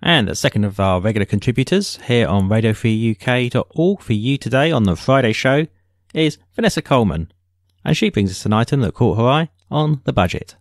And the second of our regular contributors here on RadioFreeUK.org for you today on the Friday show is Vanessa Coleman, and she brings us an item that caught her eye on the budget.